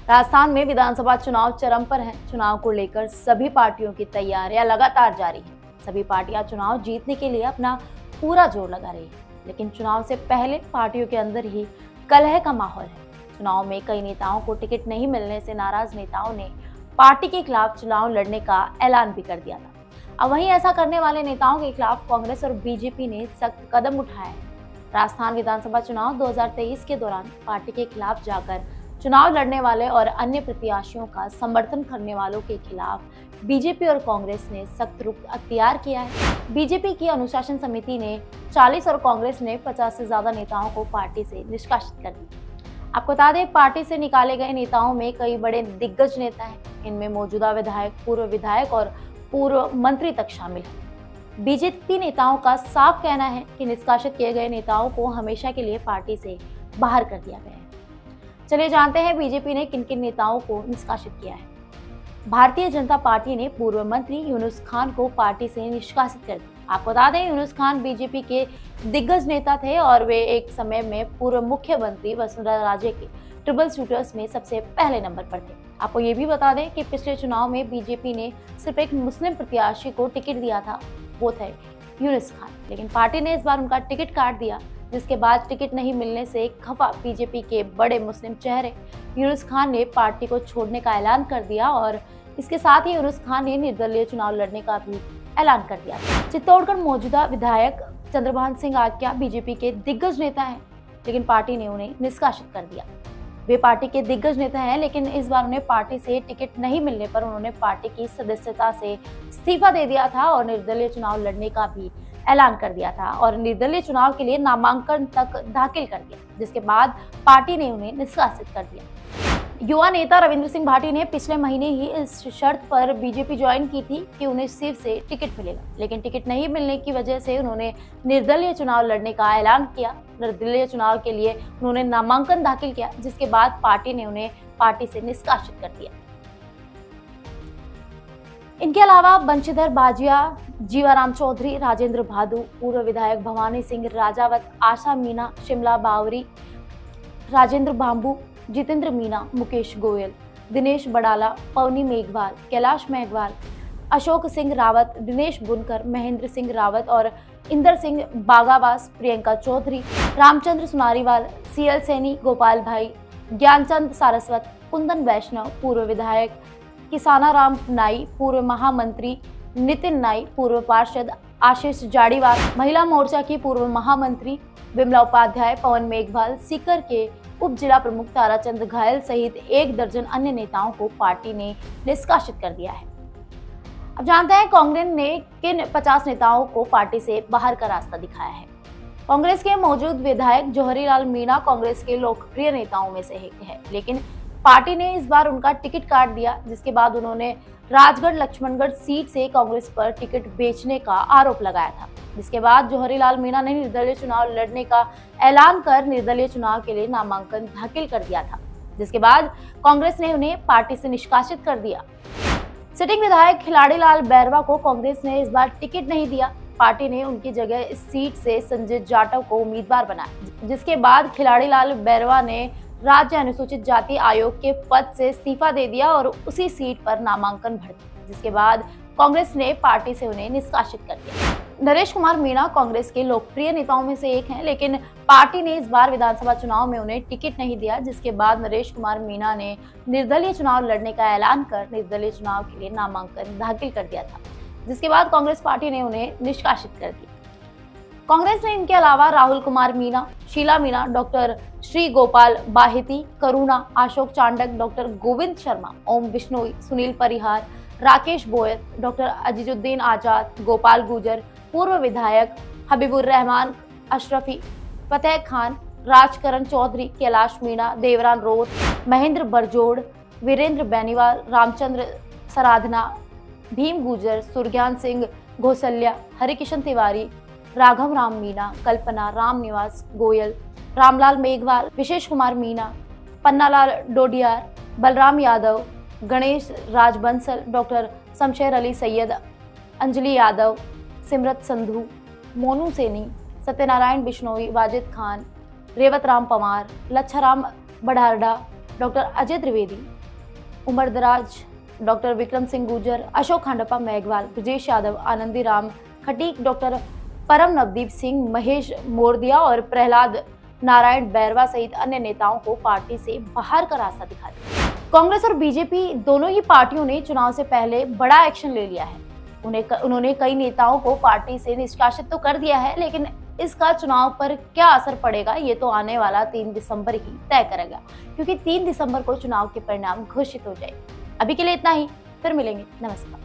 राजस्थान में विधानसभा चुनाव चरम पर हैं। चुनाव को लेकर सभी पार्टियों की तैयारियां लगातार जारी हैं। सभी पार्टियां चुनाव जीतने के लिए अपना पूरा जोर लगा रही हैं, लेकिन चुनाव से पहले पार्टियों के अंदर ही कलह का माहौल है। चुनाव में कई नेताओं को टिकट नहीं मिलने से नाराज नेताओं ने पार्टी के खिलाफ चुनाव लड़ने का ऐलान भी कर दिया था। अब वहीं ऐसा करने वाले नेताओं के खिलाफ कांग्रेस और बीजेपी ने सख्त कदम उठाए हैं। राजस्थान विधानसभा चुनाव 2023 के दौरान पार्टी के खिलाफ जाकर चुनाव लड़ने वाले और अन्य प्रत्याशियों का समर्थन करने वालों के खिलाफ बीजेपी और कांग्रेस ने सख्त रुख अख्तियार किया है। बीजेपी की अनुशासन समिति ने 40 और कांग्रेस ने 50 से ज्यादा नेताओं को पार्टी से निष्कासित कर दिया। आपको बता दें, पार्टी से निकाले गए नेताओं में कई बड़े दिग्गज नेता हैं। इनमें मौजूदा विधायक, पूर्व विधायक और पूर्व मंत्री तक शामिल हैं। बीजेपी नेताओं का साफ कहना है कि निष्कासित किए गए नेताओं को हमेशा के लिए पार्टी से बाहर कर दिया गया है। चलिए जानते हैं बीजेपी ने किन किन नेताओं को निष्कासित किया है। भारतीय जनता पार्टी ने पूर्व मंत्री यूनुस खान को पार्टी से निष्कासित कर दिया। आपको बता दें, यूनुस खान बीजेपी के दिग्गज नेता थे और वे एक समय में पूर्व मुख्यमंत्री वसुंधरा राजे के ट्रिपल शूटर्स में सबसे पहले नंबर पर थे। आपको ये भी बता दें कि पिछले चुनाव में बीजेपी ने सिर्फ एक मुस्लिम प्रत्याशी को टिकट दिया था, वो थे यूनुस खान, लेकिन पार्टी ने इस बार उनका टिकट काट दिया, जिसके बाद टिकट नहीं मिलने से खफा बीजेपी के बड़े मुस्लिम चेहरे यूनुस खान ने पार्टी को छोड़ने का ऐलान कर दिया और इसके साथ ही यूनुस खान ने निर्दलीय चुनाव लड़ने का भी ऐलान कर दिया। चित्तौड़गढ़ मौजूदा विधायक चंद्रभान सिंह आक्या बीजेपी के दिग्गज नेता हैं, लेकिन पार्टी ने उन्हें निष्कासित कर दिया। वे पार्टी के दिग्गज नेता हैं, लेकिन इस बार उन्हें पार्टी से टिकट नहीं मिलने पर उन्होंने पार्टी की सदस्यता से इस्तीफा दे दिया था और निर्दलीय चुनाव लड़ने का भी ऐलान कर दिया था और निर्दलीय चुनाव के लिए नामांकन तक दाखिल कर दिया, जिसके बाद पार्टी ने उन्हें निष्कासित कर दिया। युवा नेता रविंद्र सिंह भाटी ने पिछले महीने ही इस शर्त पर बीजेपी ज्वाइन की थी कि उन्हें सिर्फ से टिकट मिलेगा, लेकिन टिकट नहीं मिलने की वजह से उन्होंने निर्दलीय चुनाव लड़ने का ऐलान किया। निर्दलीय चुनाव के लिए उन्होंने नामांकन दाखिल किया, जिसके बाद पार्टी ने उन्हें पार्टी से निष्कासित कर दिया। इनके अलावा बंशीधर बाजिया, जीवाराम चौधरी, राजेंद्र भादु, पूर्व विधायक भवानी सिंह राजावत, आशा मीना, शिमला बावरी, राजेंद्र बांबू, जितेंद्र मीना, मुकेश गोयल, दिनेश बड़ाला, पवनी मेघवाल, कैलाश मेघवाल, अशोक सिंह रावत, दिनेश बुनकर, महेंद्र सिंह रावत और इंदर सिंह बागावास, प्रियंका चौधरी, रामचंद्र सुनारीवाल, सीएल सैनी, गोपाल भाई, ज्ञानचंद सारस्वत, कुंदन वैष्णव, पूर्व विधायक किसानाराम नाई, पूर्व महामंत्री नितिन नाई, पूर्व पार्षद आशीष जाड़ीवाल, महिला मोर्चा की पूर्व महामंत्री विमला उपाध्याय, पवन मेघवाल, सीकर के उप जिला प्रमुख ताराचंद घायल सहित 1 दर्जन अन्य नेताओं को पार्टी ने निष्कासित कर दिया है। अब जानते हैं कांग्रेस ने किन 50 नेताओं को पार्टी से बाहर का रास्ता दिखाया है। कांग्रेस के मौजूद विधायक जौहरीलाल मीणा कांग्रेस के लोकप्रिय नेताओं में से एक है, लेकिन पार्टी ने इस बार उनका टिकट काट दिया, जिसके बाद उन्होंने राजगढ़ लक्ष्मणगढ़ सीट से कांग्रेस पर टिकट बेचने का आरोप लगाया था, जिसके बाद जौहरीलाल मीणा ने निर्दलीय चुनाव लड़ने का ऐलान कर निर्दलीय चुनाव के लिए नामांकन दाखिल कर दिया था, जिसके बाद कांग्रेस ने उन्हें पार्टी से निष्कासित कर दिया। सिटिंग विधायक खिलाड़ीलाल बैरवा को कांग्रेस ने इस बार टिकट नहीं दिया। पार्टी ने उनकी जगह इस सीट से संजय जाटव को उम्मीदवार बनाया, जिसके बाद खिलाड़ीलाल बैरवा ने राज्य अनुसूचित जाति आयोग के पद से इस्तीफा दे दिया और उसी सीट पर नामांकन भर दिया, जिसके बाद कांग्रेस ने पार्टी से उन्हें निष्कासित कर दिया। नरेश कुमार मीणा कांग्रेस के लोकप्रिय नेताओं में से एक हैं, लेकिन पार्टी ने इस बार विधानसभा चुनाव में उन्हें टिकट नहीं दिया, जिसके बाद नरेश कुमार मीणा ने निर्दलीय चुनाव लड़ने का ऐलान कर निर्दलीय चुनाव के लिए नामांकन दाखिल कर दिया था, जिसके बाद कांग्रेस पार्टी ने उन्हें निष्कासित कर दिया। कांग्रेस ने इनके अलावा Rahul Kumar Meena, Sheela Meena, doctor Shri Gopal Bahiti, Karuna, Ashok Chandak, doctor Govind Sharma, Om Bishnoi, Sunil Parihar, Rakesh Boyar, doctor Azizuddin Azad, Gopal Gujar, पूर्व विधायक हबीबुर रहमान अशरफी, फतेह खान, राजकरण चौधरी, कैलाश मीणा, देवरान रोत, महेंद्र बरजोड़, वीरेंद्र बेनीवाल, रामचंद्र सराधना, भीम गुजर, सुरज्ञान Singh घोसल्या, Harikishan Tiwari, Raghav Ram Meena, Kalpana Ram Niwas Goyal, Ramlal Meghwal, Vishesh Kumar Meena, Pannalal Dodiyar, Balram Yadav, Ganesh Rajbansal, doctor Shamsher Ali Syed, Anjali Yadav, Simrat Sandhu, Monu Saini, Satyanarayan Bishnoi, Wajid Khan, Rewat Ram Pawar, Lachharam Badharda, doctor Ajay Trivedi, Umar Daraz, doctor Vikram Singh Gurjar, Ashok Khandappa Meghwal, Brajesh Yadav, Anandi Ram Khatik, doctor Param Navdeep Singh, Mahesh Mordia और प्रहलाद नारायण बैरवा सहित अन्य नेताओं को पार्टी से बाहर का रास्ता दिखा दिया। कांग्रेस और बीजेपी दोनों ही पार्टियों ने चुनाव से पहले बड़ा एक्शन ले लिया है। उन्होंने कई नेताओं को पार्टी से निष्कासित तो कर दिया है, लेकिन इसका चुनाव पर क्या असर पड़ेगा ये तो आने वाला 3 दिसंबर ही तय करेगा, क्योंकि 3 दिसंबर को चुनाव के परिणाम घोषित हो जाएंगे। अभी के लिए इतना ही, फिर मिलेंगे। नमस्कार।